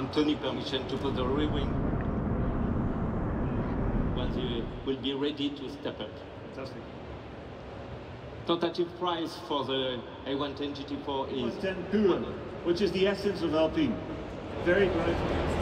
Anthony permission to put the rear wing when they will be ready to step up. Fantastic. Tentative price for the A110 GT4 is 110 pure, which is the essence of Alpine. Very bright.